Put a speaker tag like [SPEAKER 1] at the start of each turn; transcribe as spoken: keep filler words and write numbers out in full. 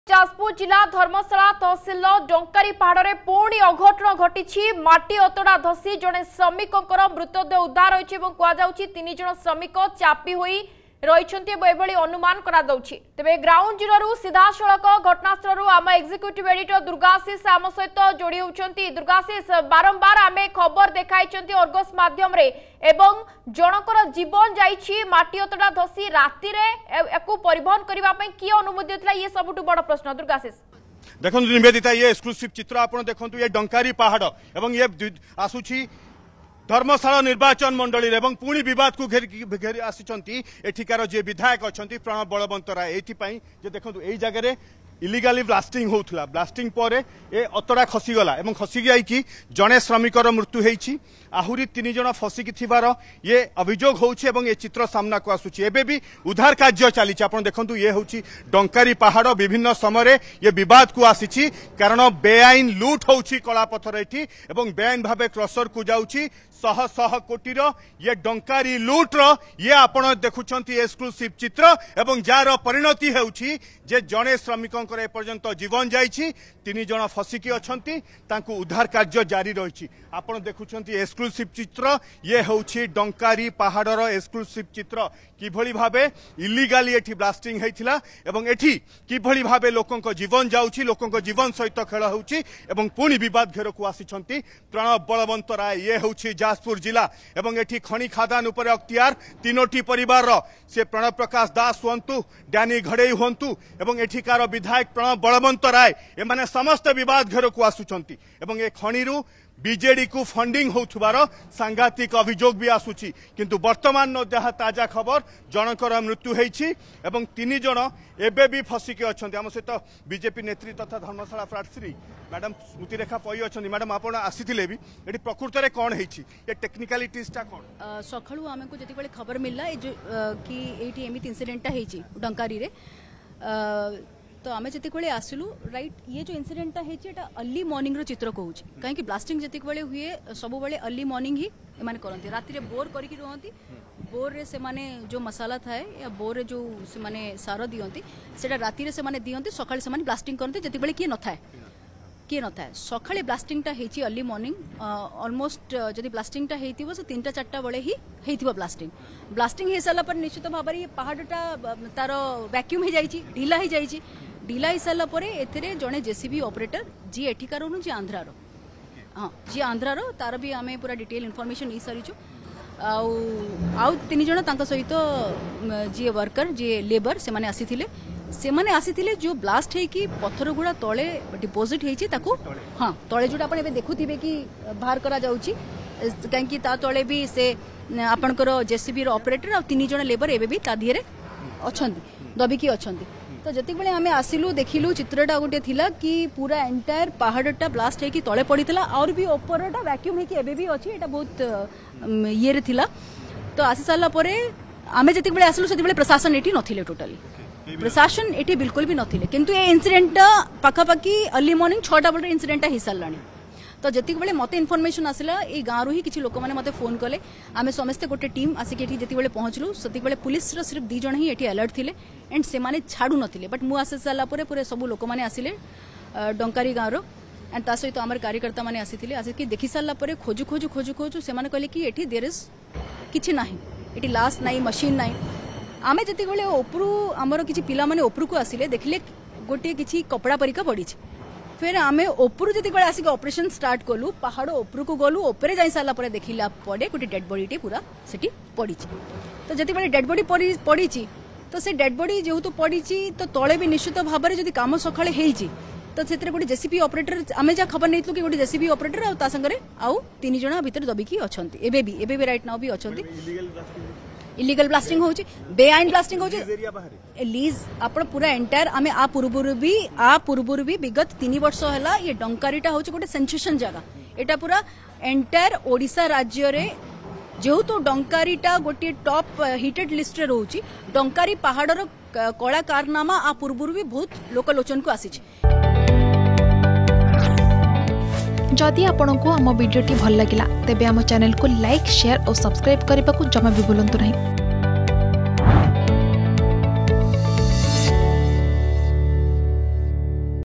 [SPEAKER 1] जाजपुर जिला धर्मशाला तहसिल डंकारी पहाड़ में पुणी अघटन घटी माटी अतड़ा धसी जड़े श्रमिक मृतदेह उद्धार होती कहुच्छी तीन जन श्रमिक चापी हुई रही अनुमान तेरे ग्राउंड जीरो सीधा सड़क घटनास्थल आम एग्जीक्यूटिव एडिटर दुर्गाशीष आम सहित जोड़ी होती। दुर्गाशीष बारंबार आम खबर देखाई अर्गस माध्यम एवं जनकर जीवन जाइछि माटी अतड़ा धसी राति परिवहन करने की अनुमति होता ये सबुठ बड़ प्रश्न। दुर्गाशीष
[SPEAKER 2] देखो निवेदिता ये एक्सक्लूसिव चित्र आप देखो ये डंकारी पहाड़ एवं ये आसुची धर्मशाला निर्वाचन मंडली एवं पुणी बद को घेरी घेरी आसी एठिकार जे विधायक अच्छा प्रणव बलवंत राय ये देखो यही जगह इलिगाली ब्लास्टिंग होता ब्लास्टिंग पर ए अतड़ा खसीगला और खसी जाइए जड़े श्रमिकर मृत्यु होती आहुरी तीन जन फसिकी थिबार ये अभियोग होउछि एवं ये चित्र सामना को आसुछि। एबे भी उद्धार कार्य चली आपण देखंतु ये होउछि डंकारी पहाड़ विभिन्न समय ये विवाद को आसीछि कारण बेआईन लूट होउछि कला पथर एठी एवं बेआईन भावे क्रसर को जाउछि शह शह कोटीर ये डंकारी लूट्र ये आपण देखुछंती एक्सक्लूसिव चित्र एवं जार परिणति हेउछि जे जड़े श्रमिकंकर एपर्यंत जीवन जाइछि तीन जन फसिकी अछंती तांकु उद्धार कार्य जारी रहिछि। आपण देखुछंती एक्सक्लूसिव चित्र ये होउछि डंकारी पहाड़र एक्सक्लूसिव चित्र किभली भावे इलिगाली एठी ब्लास्टिंग हेतिला एवं एठी किभली भावे लोकंक जीवन जाउछि लोकंक जीवन सहित खेल होउछि एवं पुणी विवाद घेर को आसीछंती प्रणव बलवंत राय ये होउछि जाजपुर जिला एवं एठी खनि खादान उपर अख्तियार तीनोटी परिवार से प्रणव प्रकाश दास हुंतु डैनी घड़े हुंतु एवं एठिकार विधायक प्रणव बलवंत राय एमाने समस्त विवाद घेर को आसुछंती एवं ए खनिरु बीजेडी को फंडिंग होथुबार सांघातिक अभियोग भी आसुची किंतु वर्तमान जहाँ ताजा खबर जनकर मृत्यु होइछि एवं तीन जन एबे भी फसिकी अछंती। आम सहित बीजेपी नेत्री तथा धर्मशाला प्रार्थी मैडम स्मृतिरेखा पई अछंती। मैडम आपण आसीथिले भी एठी प्रकृत रे कोन हेछि ये टेक्निकलिटीज टा कोन
[SPEAKER 3] सखळु आमको जति बेले खबर मिलला ए जो कि एठी एमित इंसिडेंट टा हेछि डंकारी रे तो आम जिते आसलु राइट ये जो इनसीडेंट है अर्ली मॉर्निंग रो चित्र कहूँ कहीं ब्लास्टिंग जिते हुए सब बड़े अर्ली मॉर्निंग ही एम करती राति बोर करके रुहति बोर रे से माने जो मसाला थाए या बोर रे जो से माने सार दियंती सेटा राति रे से माने दियंती सकाळे से माने ब्लास्टिंग करते जिते बेले किए न थाए किए न थाए सकाळे ब्लास्टिंग टा हेची अर्ली मॉर्निंग ऑलमोस्ट जदि ब्लास्टिंग टा हेतिबो से तीन टा चार टा बळे ही हेतिबो ब्लास्टिंग ब्लास्टिंग हे साला पर निश्चित भाबरे ये पहाड़टा तार वैक्यूम हे जाईची ढिला हे जाईची ढिला ही सारा पर एथिरे जड़े जेसीबी ऑपरेटर जी एठिकार जी आंध्रार हाँ जी आंध्रार तार भी आम पूरा डिटेल इनफॉरमेशन नहीं सारीचु आउ तीन जन तांका सहित जी वर्कर जी लेबर से माने आसीथिले से माने आसीथिले जो ब्लास्ट है कि पत्थर गुड़ा तले डिपोजिट होइछि ताकू हाँ तले जोटा आपण एबे देखुथिबे कि बाहर करा जाउछि काहेकि ता तले भी से आपणकर जेसीबी रो ऑपरेटर आ तीन जन लेबर एबे भी ता दिहरे अछंती दबिकी अछंती। तो जति बेले आमे आसिलु देखिलु चित्रटा गोटे थिला कि पूरा एंटायर पहाड़टा ब्लास्ट है कि तले पड़ीला और भी ऊपरटा वैक्यूम है कि एबे भी अछि एटा बहुत ये रे थिला। तो आसी साला परे आमे जति बेले आसिलु सेति बेले प्रशासन एठी नथिले टोटली प्रशासन एठी बिल्कुल भी नथिले किंतु ए इंसिडेंटटा पाखा पाखी अर्ली मॉर्निंग छटा बजे इंसिडेंटटा हि सालानी। तो जति बेले मते इनफॉरमेशन आसिला ए गाँव रू ही किछि लोक माने मते फोन कले आमे समस्ते गोटे टीम आसिक एठी जति बेले पहुंचलु सति बेले पुलिस रो सिर्फ दी जण ही एठी अलर्ट थिले एंड से माने छाडू नथिले बट मु आसे साला परे पूरे सब लोक माने आसिले डंकारी गाँव रो एंड ता सहित आमर कार्यकर्ता माने आसीथिले आसिक देखि साला परे खोजु खोजु खोजु खोजु से माने कहले कि एठी देयर इज किछि नाही एठी लास्ट नाही मशीन नाही आमे जति बेले ओपरू हमर किछि पिला माने ओपरू को आसिले देखले गोटे किछि कपड़ा परिका पड़ी फिर आमे ओपरू जति बेले आसिक ऑपरेशन स्टार्ट कलु पहाड़ ओपरू को गलु ओपरे जाई साला परे देखिला पड़े गोटे डेड बॉडी टे पूरा सेठी पड़ी तो जति बेले डेड बॉडी पड़ी तो से डेड बॉडी जेहेतु पड़ी तो तले भी निश्चित भाव में जब कम सकाळे हेइची तो से गोटे जेसीबी ऑपरेटर आमे जा खबर नहीं कि गोटे जेसीबी ऑपरेटर आ संगे आउ तीन जना भितर दबिकी अछंती एबे भी एबे भी राइट नाउ भी अछंती। इलीगल ब्लास्टिंग होची बेआईन ब्लास्टिंग होची लीज आपण पूरा एंटायर आमे आ पूर्वरु भी आ पूर्वरु भी विगत तीन वर्ष हला ये डंकारीटा होची गोटे सेंसेशन जगह एटा पूरा एंटायर ओडिशा राज्य रे जेहेतु डंकारीटा गोटे टॉप हिटेड लिस्ट रे रहउची डंकारी पहाड़र कला कारनामा आ पूर्वरु भी बहुत लोकलोचन को आसी।
[SPEAKER 4] जदि आपंक आम भिडी भल लगा तेब आम चैनल को लाइक शेयर और सब्सक्राइब करने को जमा भी भूलु नहीं।